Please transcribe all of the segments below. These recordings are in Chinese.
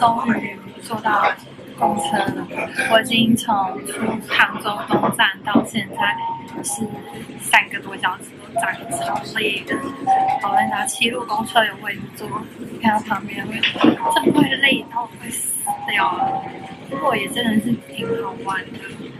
终于坐到公车了。我已经从出杭州东站到现在是3个多小时，站超累的。好在拿7路公车有位置坐，你看到旁边位置，真的会累到会死掉了。不过也真的是挺好玩的。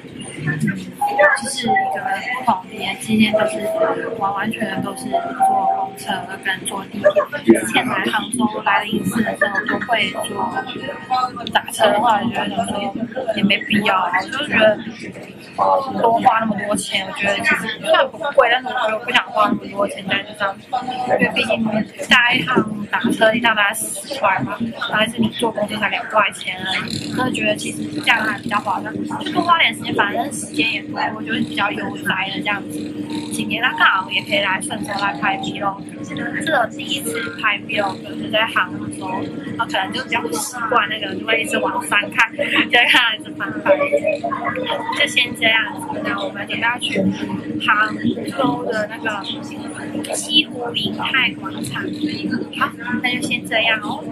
就是一个不同的，今天都是完全都是坐公车跟坐地铁。之前来杭州来了1次的时候都会坐打车的话，我觉得想说也没必要，我就觉得多花那么多钱，我觉得其实虽然不贵，但是我又不想花那么多钱在这上面，因为毕竟搭一趟打车一趟大概10块嘛，还是你坐公车才2块钱而已，那觉得其实这样还比较划算，就多花点时间，反正时间也多，我觉得比较悠哉的这样子。今天他刚好也可以来顺手来拍 vlog， 这是我第一次拍 vlog， 是在杭州，可能就比较不习惯那个，就会一直往上看，就会看到一直翻拍，就先这样子。那我们准备要去杭州的那个西湖银泰广场，好，那就先这样哦。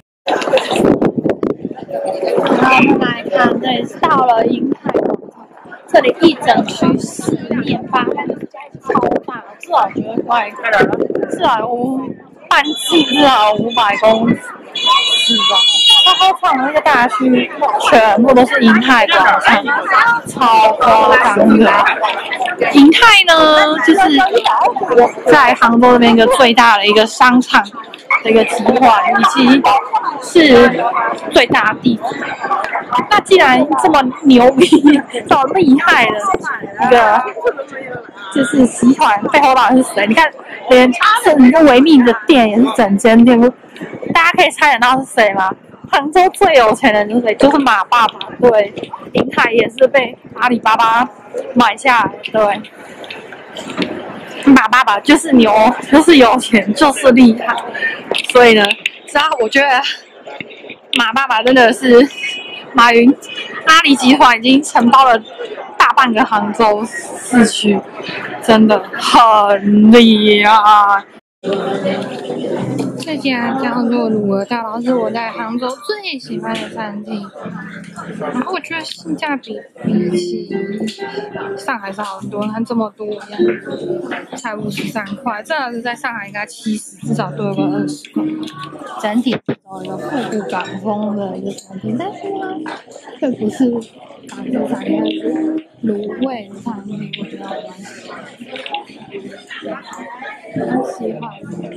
然后我们来看，这里是到了银泰广场，这里一整区4面8开，超大，至少我觉得快，至少半径至少500公尺吧。它唱的那个大区全部都是银泰广场，超夸张的。银泰呢，就是我在杭州那边一个最大的一个商场的一个集团，以及是最大的地址。那既然这么牛逼、这么厉害的一个就是集团，背后到底是谁？你看，连整个维密的店也是整间店，大家可以猜得到是谁吗？杭州最有钱的人是谁？就是马爸爸。对，银泰也是被阿里巴巴买下来。对，马爸爸就是牛，就是有钱，就是厉害。所以呢，然后我觉得马爸爸真的是马云阿里集团已经承包了大半个杭州市区，真的很厉害。这家叫做鲁尔大佬，是我在杭州最喜欢的餐厅。然后我觉得性价比比起上海是好很多，看这么多样，才53块，真的是在上海应该70，至少多有个20块。整体是走一个复古港风的一个餐厅，但是呢，这不是港式餐厅，是卤味的餐厅，我觉得蛮喜欢。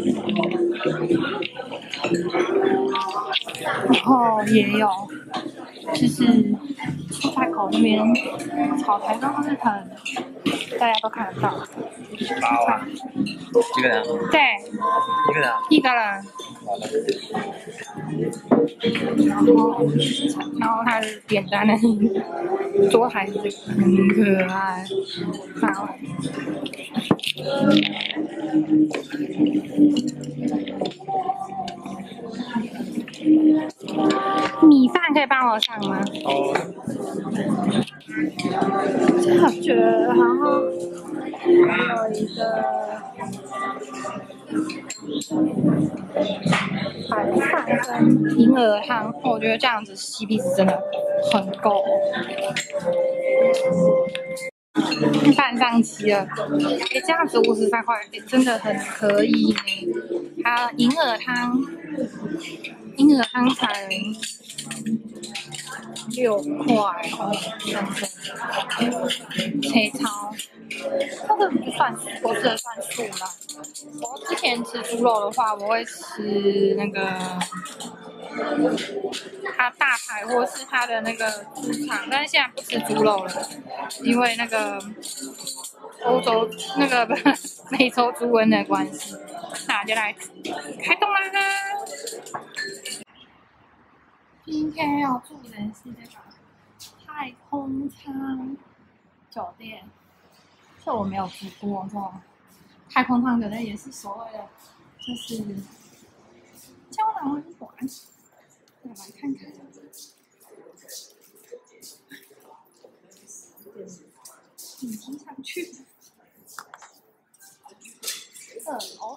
然后也有，就是出海口那边草台都是很大家都看得到。 一个人？ 对， 一个人？ 一个人。然后它的简单的桌台是很可爱，好。米饭可以帮我上吗？ 哦。 我觉得，然后还有一个白饭跟银耳汤，我觉得这样子 CP 值真的很够。饭上齐了，这样子53块，真的很可以呢。还有银耳汤才6块哦，真的。切超，这个不算，我吃的算素啦。我之前吃猪肉的话，我会吃那个它大排或是它的那个猪肠，但是现在不吃猪肉了，因为那个欧洲那个美洲猪瘟的关系。那就来开动啦！今天要住的是这个太空舱酒店，这我没有住过，这种太空舱酒店也是所谓的就是胶囊旅馆，我来看看。顶级上去2楼。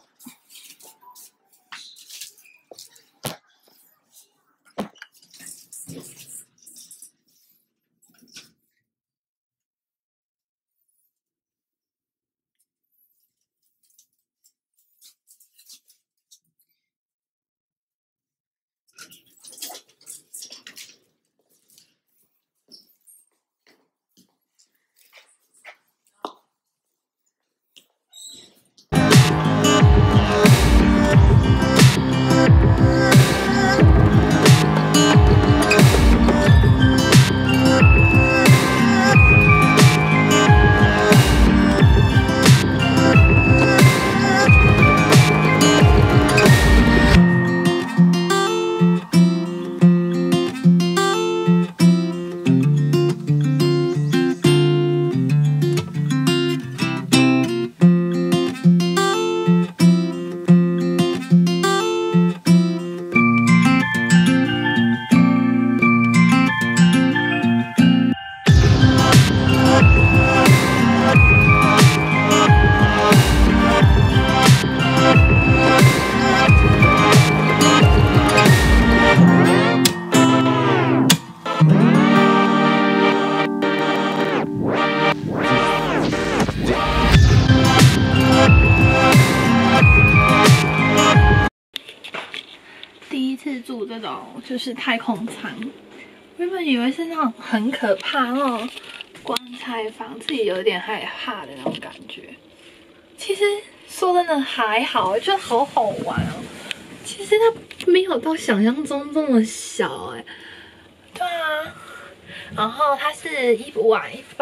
这种就是太空舱，原本以为是那种很可怕那种棺材房，自己有点害怕的那种感觉。其实说真的还好，觉得好好玩哦。其实它没有到想象中这么小哎。对啊，然后它是一晚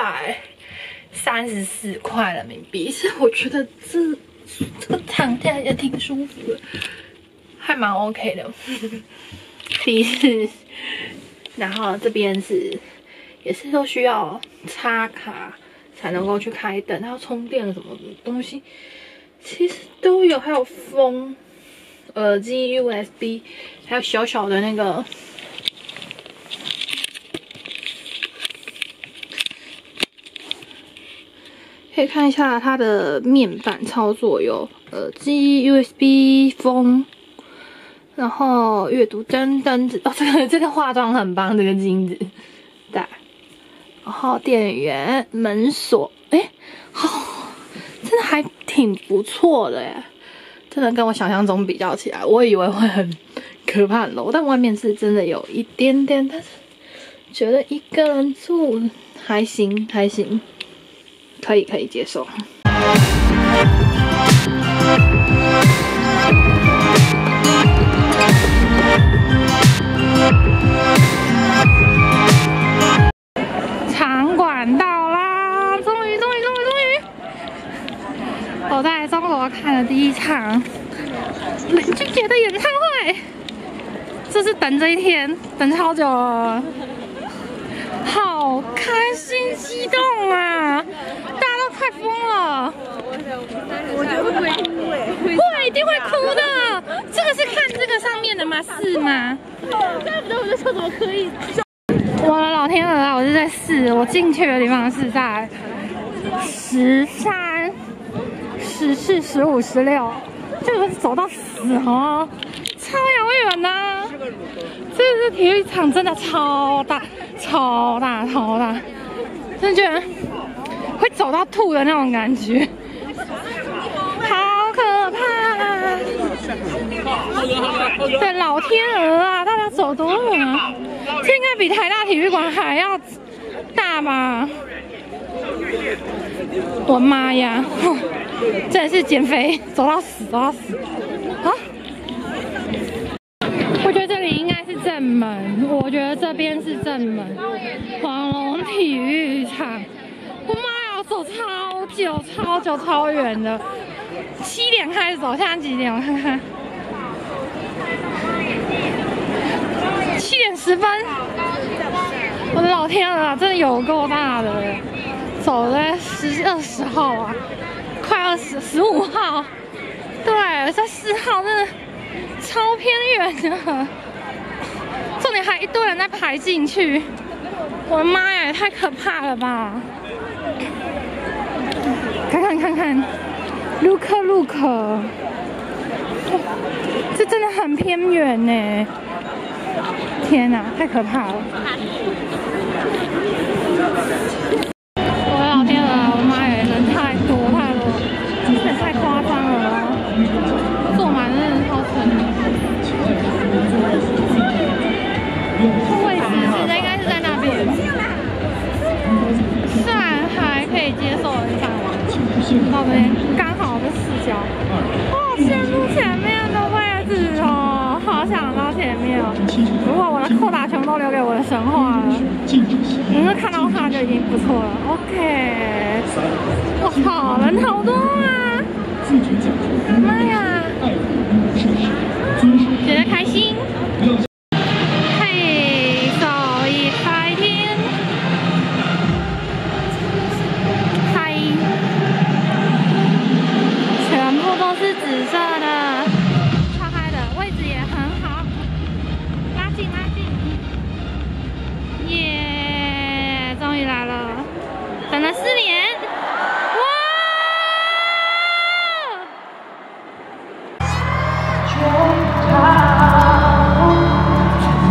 134块人民币，是我觉得这个躺下也挺舒服的，还蛮 OK 的。第一次，然后这边也是都需要插卡才能够去开灯，还要充电什么东西，其实都有，还有风。耳机 USB， 还有小小的那个，可以看一下它的面板操作有耳机 USB 风，然后阅读灯子哦，这个化妆很棒，这个镜子，对，然后电源门锁，哎，好，真的还挺不错的耶。真的跟我想象中比较起来，我以为会很可怕很 low， 但外面是真的有一点点，但是觉得一个人住还行，可以接受。场馆到啦，终于！我在中国看了第一场林俊杰的演唱会，就是等这一天，等超久了，好开心激动啊！大家都快疯了， 我觉得会哭哎， 会一定会哭的。这个是看这个上面的吗？是吗？ 怪不得我就说怎么可以。 我的老天鹅啊！我是在4，我进去的地方是在13、14、15、16，这个是走到死哦，超遥远呐！这个体育场真的超大，真的觉得会走到吐的那种感觉，好可怕！对，老天鹅啊，大家走多远啊？这应该比台大体育馆还要大吧？我妈呀！真的是减肥走到死啊！我觉得这里应该是正门，我觉得这边是正门，黄龙体育场。我妈呀，走超久超远的，7点开始走，现在几点？我看看，7点10分。我的老天鹅啊，真的有够大的，走在20号啊，快15号，对，在4号真的超偏远的，重点还一堆人在排进去，我的妈呀，也太可怕了吧！看，look，这真的很偏远呢，天哪，太可怕了！我的老天鹅啊，我的妈呀，人太多，真的太夸张了，坐满真的超沉。位置应该是在那边，虽然还可以接受一下，到这边刚好的视角，好羡慕前面的位置哦，好想到前面哦。如果我的扣打全部都留给我的神话了，能看到它就已经不错了。OK， 我操，人好多啊！妈呀，觉得开心。嘿，手一开天，嗨，全部都是紫色的，超嗨的，位置也很好，拉近，耶，终于来了，等了4年。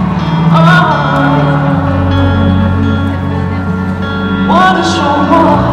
我的生活。